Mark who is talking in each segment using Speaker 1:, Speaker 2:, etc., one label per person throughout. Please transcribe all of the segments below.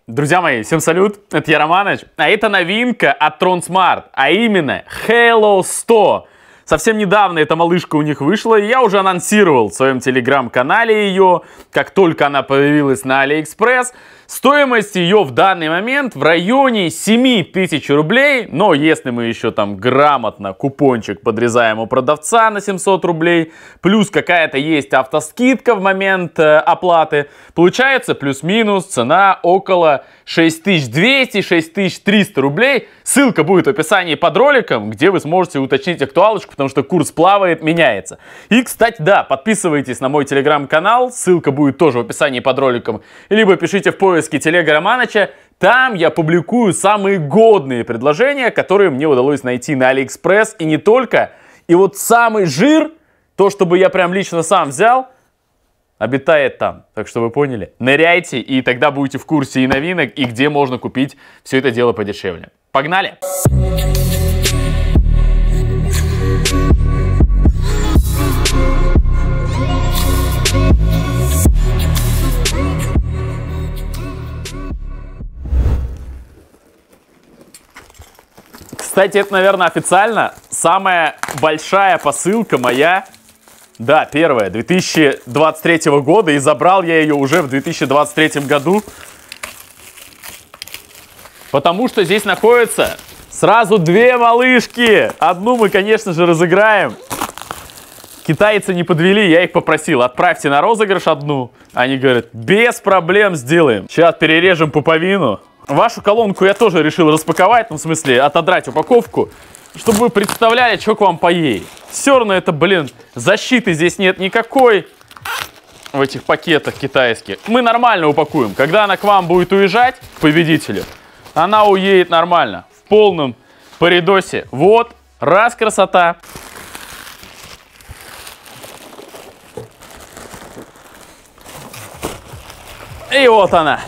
Speaker 1: Друзья мои, всем салют, это я Романыч, а это новинка от Tronsmart, а именно Halo 100. Совсем недавно эта малышка у них вышла, и я уже анонсировал в своем телеграм-канале ее, как только она появилась на AliExpress. Стоимость ее в данный момент в районе 7000 рублей, но если мы еще там грамотно купончик подрезаем у продавца на 700 рублей, плюс какая-то есть автоскидка в момент оплаты, получается плюс-минус цена около 6200-6300 рублей. Ссылка будет в описании под роликом, где вы сможете уточнить актуалочку, потому что курс плавает, меняется. И, кстати, да, подписывайтесь на мой телеграм-канал, ссылка будет тоже в описании под роликом, либо пишите в поиске телега Романыча, там я публикую самые годные предложения, которые мне удалось найти на AliExpress, и не только. И вот самый жир, то, чтобы я прям лично сам взял, обитает там. Так что вы поняли. Ныряйте, и тогда будете в курсе и новинок, и где можно купить все это дело подешевле. Погнали! Кстати, это, наверное, официально самая большая посылка моя. Да, первая, 2023 года, и забрал я ее уже в 2023 году. Потому что здесь находятся сразу две малышки. Одну мы, конечно же, разыграем. Китайцы не подвели, я их попросил, отправьте на розыгрыш одну. Они говорят, без проблем сделаем. Сейчас перережем пуповину. Вашу колонку я тоже решил распаковать, ну, в смысле, отодрать упаковку, чтобы вы представляли, что к вам поедет. Все равно это, блин, защиты здесь нет никакой в этих пакетах китайских. Мы нормально упакуем. Когда она к вам будет уезжать, к победителю, она уедет нормально, в полном паридосе. Вот, раз красота. И вот она.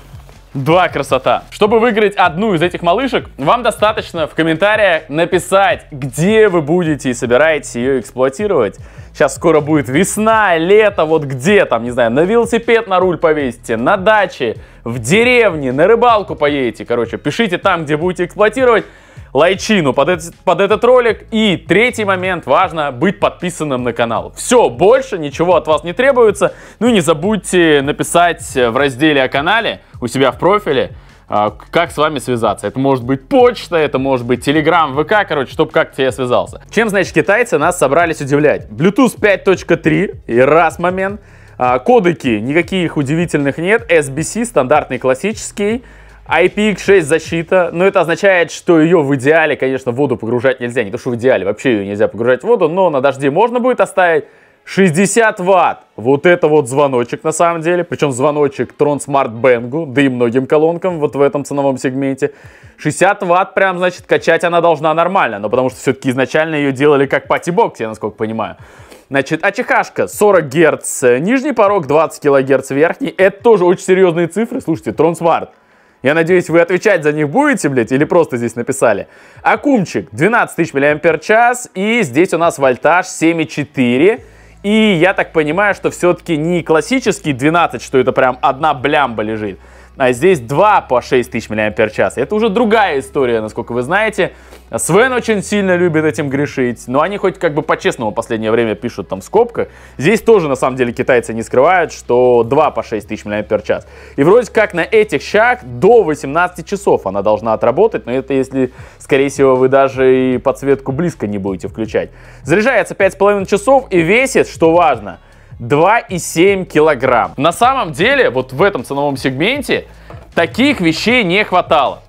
Speaker 1: Два красота. Чтобы выиграть одну из этих малышек, вам достаточно в комментариях написать, где вы будете и собираетесь ее эксплуатировать. Сейчас скоро будет весна, лето, вот где там, не знаю, на велосипед на руль повесите, на даче, в деревне, на рыбалку поедете. Короче, пишите там, где будете эксплуатировать, лайчину под этот ролик. И третий момент, важно быть подписанным на канал. Все, больше ничего от вас не требуется. Ну и не забудьте написать в разделе о канале у себя в профиле, как с вами связаться. Это может быть почта, это может быть Telegram, ВК, короче, чтобы как-то я связался. Чем, значит, китайцы нас собрались удивлять? Bluetooth 5.3 и раз момент. Кодеки никаких удивительных нет. SBC стандартный классический. IPX6 защита, но это означает, что ее в идеале, конечно, в воду погружать нельзя. Не то, что в идеале, вообще ее нельзя погружать в воду, но на дожде можно будет оставить. 60 ватт. Вот это вот звоночек на самом деле. Причем звоночек Tronsmart Bangу, да и многим колонкам вот в этом ценовом сегменте. 60 ватт прям, значит, качать она должна нормально. Но потому что все-таки изначально ее делали как пати-бокс, я насколько понимаю. Значит, АЧХ-шка 40 Гц, нижний порог 20 кГц верхний. Это тоже очень серьезные цифры. Слушайте, Tronsmart. Я надеюсь, вы отвечать за них будете, блядь, или просто здесь написали. Аккумчик 12 000 мАч, и здесь у нас вольтаж 7,4. И я так понимаю, что все-таки не классический 12, что это прям одна блямба лежит, а здесь 2 по 6000 мАч. Это уже другая история, насколько вы знаете. Свен очень сильно любит этим грешить, но они хоть как бы по-честному в последнее время пишут там в скобках. Здесь тоже на самом деле китайцы не скрывают, что 2 по 6000 мАч. И вроде как на этих щах до 18 часов она должна отработать, но это если, скорее всего, вы даже и подсветку близко не будете включать. Заряжается 5,5 часов и весит, что важно, 2,7 килограмм. На самом деле, вот в этом ценовом сегменте таких вещей не хватало.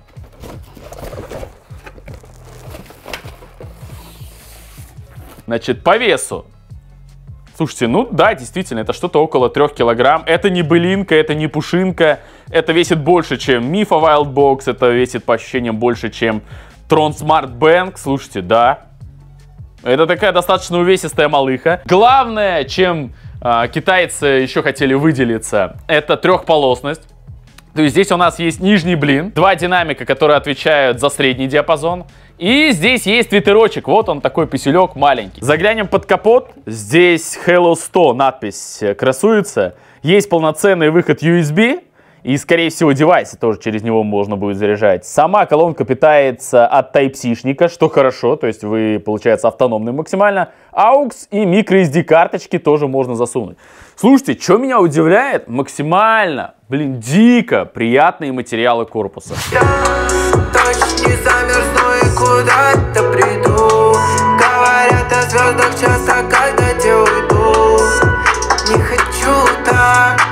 Speaker 1: Значит, по весу. Слушайте, ну да, действительно, это что-то около 3 килограмм. Это не былинка, это не пушинка. Это весит больше, чем Мифа Wildbox. Это весит, по ощущениям, больше, чем Tronsmart Bang. Слушайте, да. Это такая достаточно увесистая малыха. Главное, чем китайцы еще хотели выделиться, это трехполосность. То есть здесь у нас есть нижний блин, два динамика, которые отвечают за средний диапазон. И здесь есть твиттерочек, вот он такой писюлек маленький. Заглянем под капот, здесь Halo 100 надпись красуется. Есть полноценный выход USB И, скорее всего, девайсы тоже через него можно будет заряжать. Сама колонка питается от Type-C-шника, что хорошо, то есть вы, получается, автономный максимально. AUX и microSD карточки тоже можно засунуть. Слушайте, что меня удивляет, максимально, дико приятные материалы корпуса.
Speaker 2: Я точно не замерзну и куда-то приду. Говорят о звездах часто, когда те уйду. Не хочу так.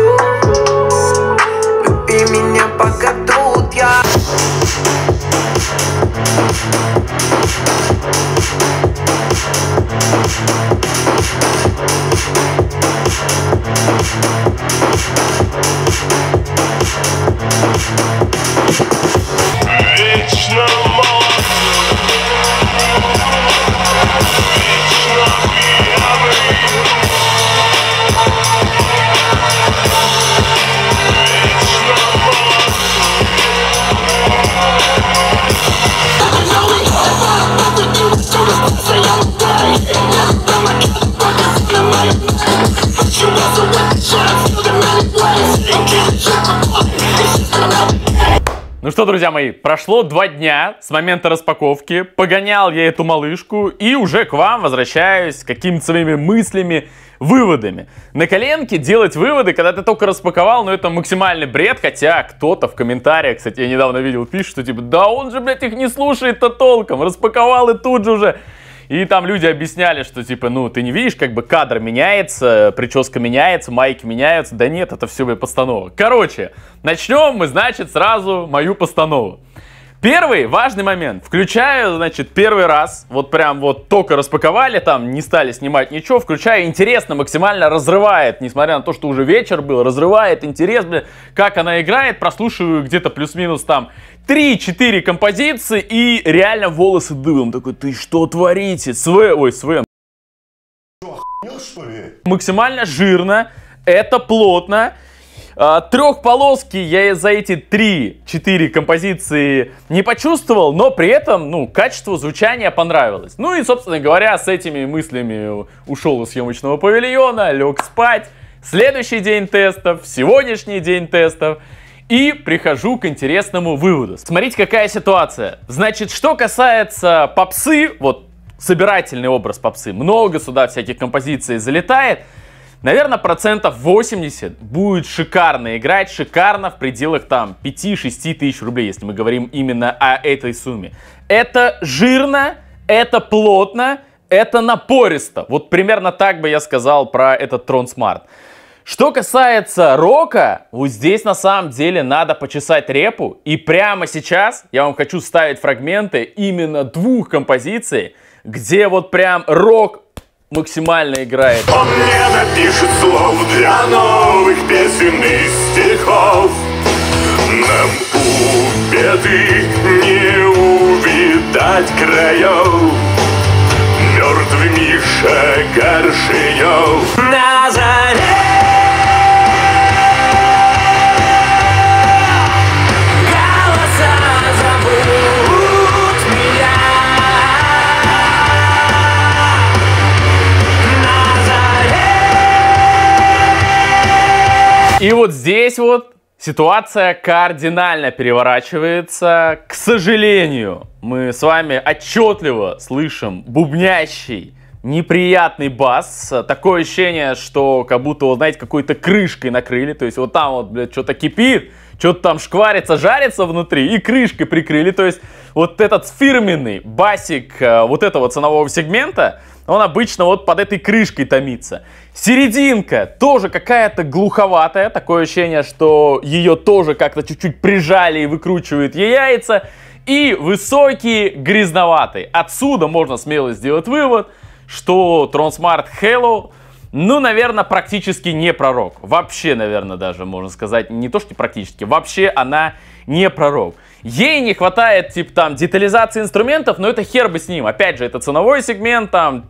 Speaker 2: Люби меня, пока тут я.
Speaker 3: Вечно молод, вечно пьяный, вечно молод.
Speaker 1: Ну что, друзья мои, прошло 2 дня с момента распаковки, погонял я эту малышку и уже к вам возвращаюсь с какими-то своими мыслями, выводами. На коленке делать выводы, когда ты только распаковал, ну это максимальный бред, хотя кто-то в комментариях, кстати, я недавно видел, пишет, что типа, да он же, блядь, их не слушает-то толком, распаковал и тут же уже. И там люди объясняли, что типа, ну ты не видишь, как бы кадр меняется, прическа меняется, майки меняются. Да нет, это все постанова. Короче, начнем мы, значит, сразу мою постанову. Первый важный момент. Включаю, значит, первый раз, вот прям вот только распаковали, там не стали снимать ничего, включаю, интересно, максимально разрывает, несмотря на то, что уже вечер был, разрывает интерес, бля, как она играет, прослушиваю где-то плюс-минус там 3-4 композиции и реально волосы дыбом. Такой, ты что творите? Свен. Максимально жирно, это плотно. Трехполоски я за эти 3-4 композиции не почувствовал, но при этом, ну, качество звучания понравилось. Ну и, собственно говоря, с этими мыслями ушел из съемочного павильона, лег спать. Следующий день тестов, сегодняшний день тестов. И прихожу к интересному выводу. Смотрите, какая ситуация. Значит, что касается попсы, вот собирательный образ попсы, много сюда всяких композиций залетает. Наверное, 80% будет шикарно играть, шикарно в пределах там 5-6 тысяч рублей, если мы говорим именно о этой сумме. Это жирно, это плотно, это напористо. Вот примерно так бы я сказал про этот Tron Smart. Что касается рока, вот здесь на самом деле надо почесать репу. И прямо сейчас я вам хочу ставить фрагменты именно 2 композиций, где вот прям рок максимально играет.
Speaker 3: Он мне напишет слов для новых песен и стихов. Нам у беды не увидать краев. Мертвый Миша Горшенев на заре.
Speaker 1: И вот здесь вот ситуация кардинально переворачивается. К сожалению, мы с вами отчетливо слышим бубнящий, неприятный бас. Такое ощущение, что как будто, вот, знаете, какой-то крышкой накрыли. То есть вот там вот, блядь, что-то кипит, что-то там шкварится, жарится внутри и крышкой прикрыли. То есть вот этот фирменный басик вот этого ценового сегмента, он обычно вот под этой крышкой томится. Серединка тоже какая-то глуховатая. Такое ощущение, что ее тоже как-то чуть-чуть прижали и выкручивают ей яйца. И высокий, грязноватый. Отсюда можно смело сделать вывод, что Tron Smart Halo, ну, наверное, практически не пророк. Вообще, наверное, даже можно сказать, не то что практически, вообще она не пророк. Ей не хватает, типа, там, детализации инструментов, но это хер бы с ним. Опять же, это ценовой сегмент, там,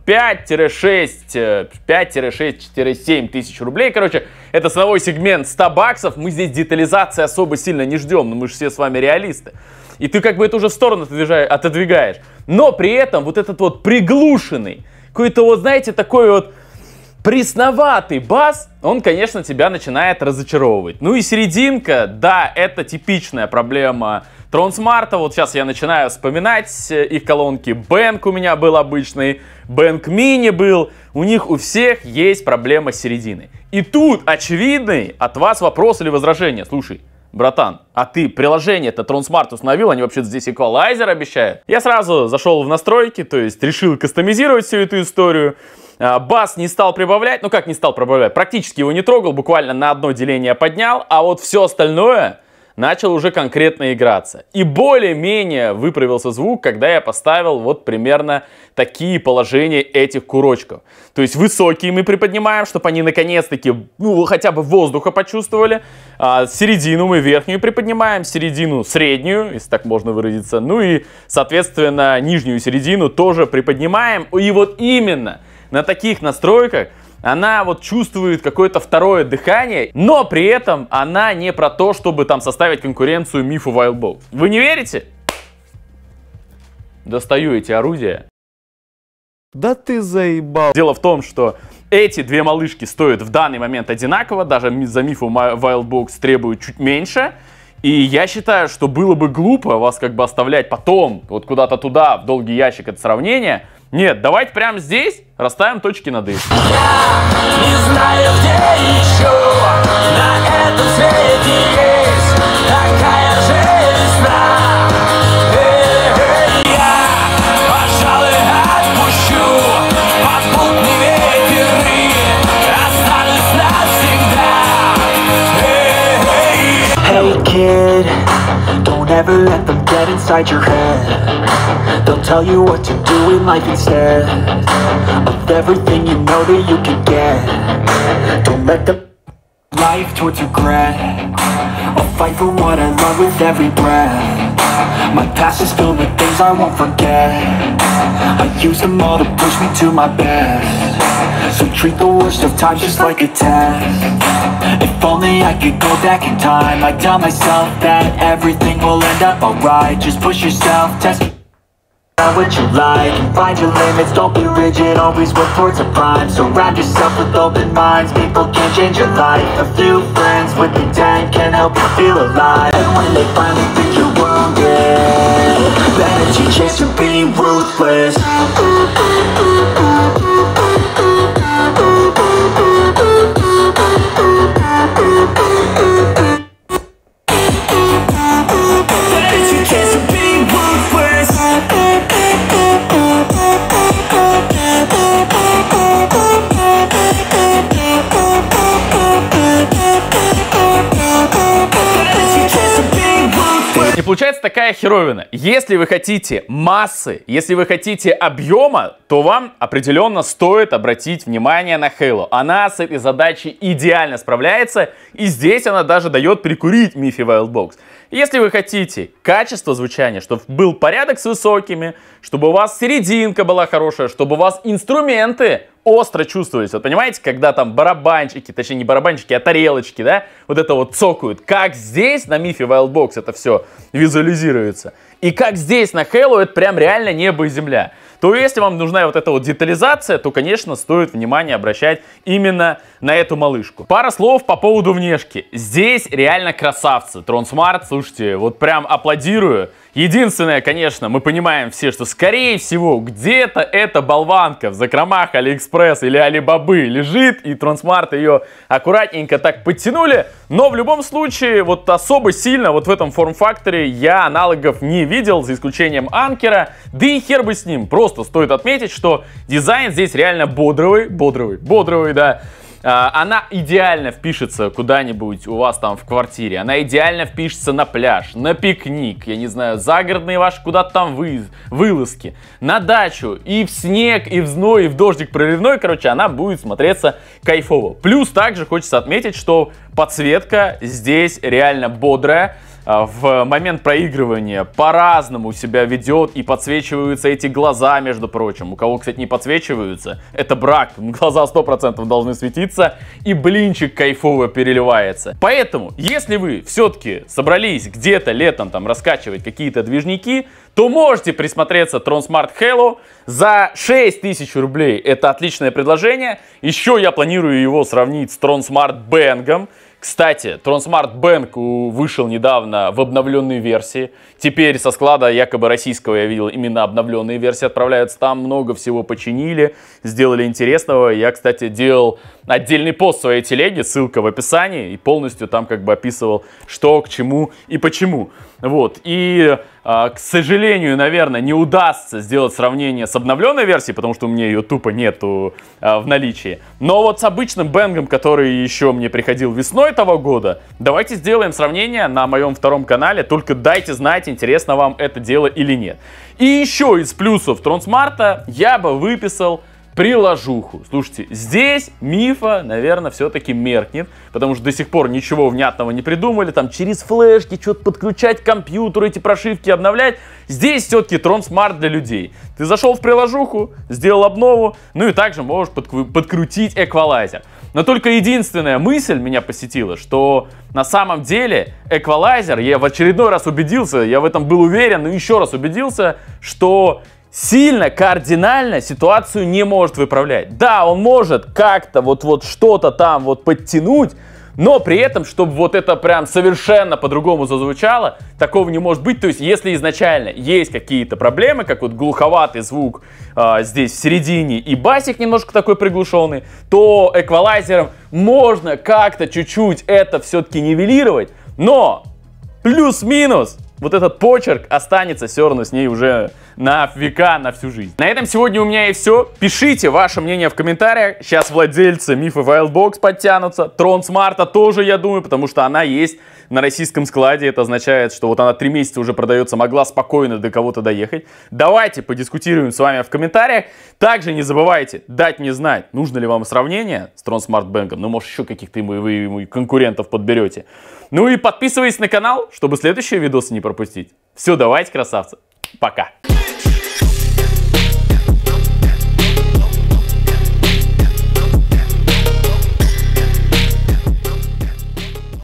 Speaker 1: 5-6-7 тысяч рублей. Короче, это ценовой сегмент 100 баксов. Мы здесь детализации особо сильно не ждем, но мы же все с вами реалисты. И ты как бы это уже в сторону отодвигаешь. Но при этом вот этот вот приглушенный, какой-то вот, знаете, такой вот Пресноватый бас, он, конечно, тебя начинает разочаровывать. Ну и серединка, да, это типичная проблема Трансмарта. Вот сейчас я начинаю вспоминать их колонки. Бэнк у меня был обычный, Бэнк Мини был. У них у всех есть проблема с серединой. И тут очевидный от вас вопрос или возражение. Слушай, братан, а ты приложение-то Трансмарт установил? Они вообще здесь эквалайзер обещают. Я сразу зашел в настройки, то есть решил кастомизировать всю эту историю. Бас не стал прибавлять, ну как не стал прибавлять, практически его не трогал, буквально на одно деление поднял, а вот все остальное начал уже конкретно играться. И более-менее выправился звук, когда я поставил вот примерно такие положения этих курочков. То есть высокие мы приподнимаем, чтобы они наконец-таки, ну, хотя бы воздуха почувствовали. Середину мы верхнюю приподнимаем, середину среднюю, если так можно выразиться. Ну и, соответственно, нижнюю середину тоже приподнимаем. И вот именно на таких настройках она вот чувствует какое-то второе дыхание, но при этом она не про то, чтобы там составить конкуренцию мифу Wildbox. Вы не верите? Достаю эти орудия.
Speaker 4: Да ты заебал.
Speaker 1: Дело в том, что эти две малышки стоят в данный момент одинаково, даже за мифу Wildbox требуют чуть меньше. И я считаю, что было бы глупо вас как бы оставлять потом вот куда-то туда, в долгий ящик это сравнение. Нет, давайте прямо здесь расставим точки над «и».
Speaker 5: Я не знаю, где еще на этом свете есть такая же весна. Я, пожалуй, отпущу попутный ветер и останусь навсегда.
Speaker 6: Hey kid, don't ever let them get inside your head. They'll tell you what to do in life instead of everything you know that you can get. Don't let them life towards regret. I'll fight for what I love with every breath. My past is filled with things I won't forget. I use them all to push me to my best. So treat the worst of times just like a test. If only I could go back in time, I'd tell myself that everything will end up alright. Just push yourself, test what you like and find your limits. Don't be rigid, always work towards a prime. Surround yourself with open minds. People can change your life. A few friends with intent can help you feel alive. And when they finally think you're wounded, then it's your chance to be ruthless.
Speaker 1: И получается такая херовина. Если вы хотите массы, если вы хотите объема, то вам определенно стоит обратить внимание на Halo. Она с этой задачей идеально справляется, и здесь она даже дает прикурить мифе Wildbox. Если вы хотите качество звучания, чтобы был порядок с высокими, чтобы у вас серединка была хорошая, чтобы у вас инструменты остро чувствовались. Вот понимаете, когда там барабанчики, точнее не барабанчики, а тарелочки, да, вот это вот цокают. Как здесь на мифе Wildbox это все визуализируется. И как здесь на Halo, это прям реально небо и земля. То если вам нужна вот эта вот детализация, то, конечно, стоит внимание обращать именно на эту малышку. Пара слов по поводу внешки. Здесь реально красавцы. Трансмарт, слушайте, вот прям аплодирую. Единственное, конечно, мы понимаем все, что скорее всего где-то эта болванка в закромах Алиэкспресс или Алибабы лежит, и Трансмарт ее аккуратненько так подтянули. Но в любом случае, вот особо сильно вот в этом форм-факторе я аналогов не видел, за исключением анкера. Да и хер бы с ним. Просто стоит отметить, что дизайн здесь реально бодровый, да. Она идеально впишется куда-нибудь у вас там в квартире. Она идеально впишется на пляж, на пикник, я не знаю, загородные ваши куда-то там вылазки, на дачу, и в снег, и в зной, и в дождик проливной. Короче, она будет смотреться кайфово. Плюс также хочется отметить, что подсветка здесь реально бодрая. в момент проигрывания по-разному себя ведет, и подсвечиваются эти глаза, между прочим. У кого, кстати, не подсвечиваются, это брак, глаза 100% должны светиться, и блинчик кайфово переливается. Поэтому, если вы все-таки собрались где-то летом там раскачивать какие-то движники, то можете присмотреться TronSmart Hello за 6000 рублей. Это отличное предложение. Еще я планирую его сравнить с TronSmart Bang. Кстати, TronSmart Bang вышел недавно в обновленной версии. Теперь со склада якобы российского я видел именно обновленные версии отправляются. Там много всего починили, сделали интересного. Я, кстати, делал отдельный пост в своей телеге, ссылка в описании. И полностью там как бы описывал, что, к чему и почему. Вот. И, к сожалению, наверное, не удастся сделать сравнение с обновленной версией, потому что у меня ее тупо нету в наличии. Но вот с обычным Бэнгом, который еще мне приходил весной того года, давайте сделаем сравнение на моем втором канале. Только дайте знать, интересно вам это дело или нет. И еще из плюсов TronSmart я бы выписал приложуху. Слушайте, здесь мифа, наверное, все-таки меркнет, потому что до сих пор ничего внятного не придумали. Там через флешки что-то подключать к компьютеру, эти прошивки обновлять. Здесь все-таки TronSmart для людей. Ты зашел в приложуху, сделал обнову, ну и также можешь подкрутить эквалайзер. Но только единственная мысль меня посетила, что на самом деле эквалайзер, я в очередной раз убедился, я в этом был уверен, но еще раз убедился, что сильно, кардинально ситуацию не может выправлять. Да, он может как-то вот что-то там вот подтянуть, но при этом, чтобы вот это прям совершенно по-другому зазвучало, такого не может быть. То есть, если изначально есть какие-то проблемы, как вот глуховатый звук здесь в середине и басик немножко такой приглушенный, то эквалайзером можно как-то чуть-чуть это все-таки нивелировать, но плюс-минус вот этот почерк останется все равно с ней уже на века, на всю жизнь. На этом сегодня у меня и все. Пишите ваше мнение в комментариях. Сейчас владельцы Мифа Wildbox подтянутся. TronSmart тоже, я думаю, потому что она есть на российском складе. Это означает, что вот она 3 месяца уже продается, могла спокойно до кого-то доехать. Давайте подискутируем с вами в комментариях. Также не забывайте дать мне знать, нужно ли вам сравнение с TronSmart Bang. Ну, может, еще каких-то вы конкурентов подберете. Ну и подписывайтесь на канал, чтобы следующие видосы не пропустить. Все, давайте, красавцы. Пока.